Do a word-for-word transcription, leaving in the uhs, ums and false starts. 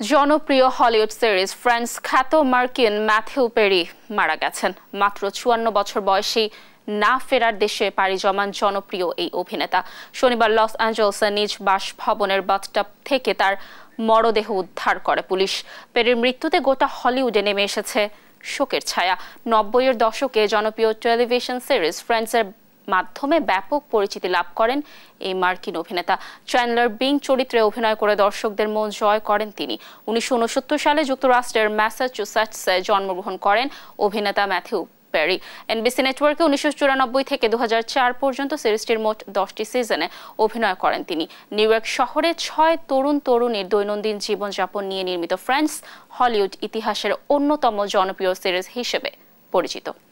জনপ্রিয় Hollywood series friends খ্যাত মার্কিন ম্যাথিউ পেরি মারা গেছেন। মাত্র চুয়ান্ন বছর বয়সী না ফেরার দেশে পাড়ি জমান জনপ্রিয় এই অভিনেতা শনিবার লস অ্যাঞ্জেলসের নিজ বাসভবনের বাথটাব থেকে তার মরদেহ উদ্ধার করে পুলিশ। পেরির মৃত্যুতে গোটা হলিউডে নেমে এসেছে শোকের ছায়া। নব্বইয়ের দশকে জনপ্রিয় টেলিভিশন সিরিজ ফ্রেন্ডসের মাধ্যমে ব্যাপক পরিচিতি লাভ করেন এই মার্কিন অভিনেতা। চ্যান্ডলার বিং চরিত্রে অভিনয় করে দর্শকদের মন জয় করেন তিনি। উনিশশো উনসত্তর সালে যুক্তরাষ্ট্রের ম্যাসাচুসেটসে জন্মগ্রহণ করেন অভিনেতা ম্যাথিউ পেরি। এনবিসি নেটওয়ার্কে উনিশশো চুরানব্বই থেকে দু হাজার চার পর্যন্ত সিরিজটির মোট দশটি সিজনে অভিনয় করেন তিনি। নিউ ইয়র্ক শহরে ছয় তরুণ তরুণীর দৈনন্দিন জীবনযাপন নিয়ে নির্মিত ফ্রেন্ডস হলিউড ইতিহাসের অন্যতম জনপ্রিয় সিরিজ হিসেবে পরিচিত।